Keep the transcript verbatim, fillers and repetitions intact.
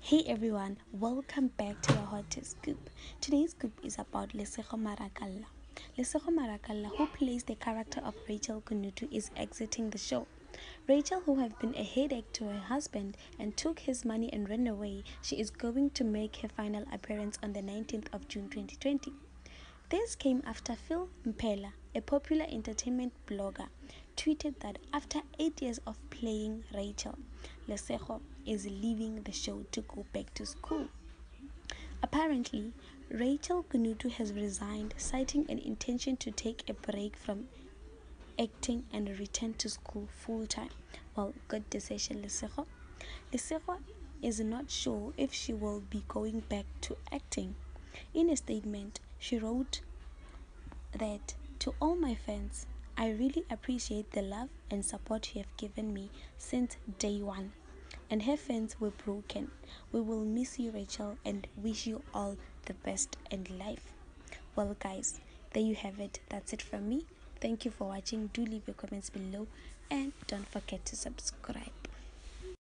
Hey everyone, welcome back to the hottest scoop. Today's scoop is about Lesego Marakalla. Lesego Marakalla, who plays the character of Rachel Kunutu, is exiting the show. Rachel, who have been a headache to her husband and took his money and ran away, she is going to make her final appearance on the nineteenth of June twenty twenty. This came after Phil Mpela, a popular entertainment blogger, tweeted that after eight years of playing Rachel, Lesego is leaving the show to go back to school. Apparently, Rachel Kunutu has resigned, citing an intention to take a break from acting and return to school full time. Well, good decision, Lesego. Lesego is not sure if she will be going back to acting. In a statement, she wrote that to all my fans, I really appreciate the love and support you have given me since day one. And her fans were broken. We will miss you, Rachel, and wish you all the best in life. Well, guys, there you have it. That's it from me. Thank you for watching. Do leave your comments below and don't forget to subscribe.